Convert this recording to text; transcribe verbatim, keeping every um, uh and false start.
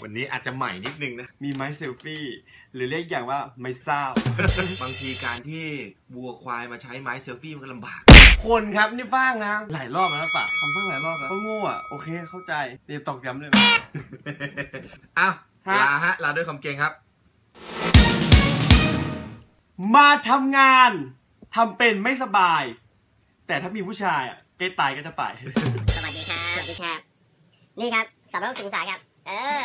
วันนี้อาจจะใหม่นิดนึงนะมีไม้เซลฟี่หรือเรียกอย่างว่าไม้เศร้าบางทีการที่วัวควายมาใช้ไม้เซลฟี่มันก็ลำบากคนครับนี่ฟ้างนะหลายรอบแล้วป่ะทำฟ้างหลายรอบแล้วก็โง่อ่ะโอเคเข้าใจเดี๋ยวตอกย้ำเลยอ้าวลาฮะลาด้วยคำเก่งครับมาทำงานทำเป็นไม่สบายแต่ถ้ามีผู้ชายอ่ะเกตตายก็จะไปสวัสดีครับสวัสดีครับนี่ครับสำหรับศึกษาครับเออ